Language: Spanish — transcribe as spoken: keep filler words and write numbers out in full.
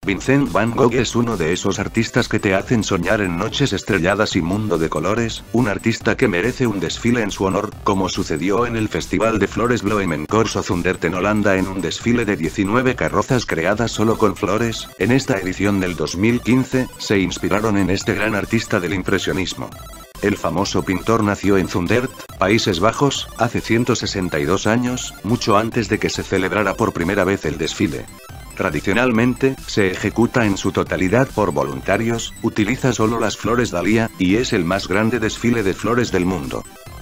Vincent Van Gogh es uno de esos artistas que te hacen soñar en noches estrelladas y mundo de colores, un artista que merece un desfile en su honor, como sucedió en el Festival de Flores Bloem en Corso Zundert en Holanda en un desfile de diecinueve carrozas creadas solo con flores. En esta edición del dos mil quince, se inspiraron en este gran artista del impresionismo. El famoso pintor nació en Zundert, Países Bajos, hace ciento sesenta y dos años, mucho antes de que se celebrara por primera vez el desfile. Tradicionalmente, se ejecuta en su totalidad por voluntarios, utiliza solo las flores Dahlia, y es el más grande desfile de flores del mundo.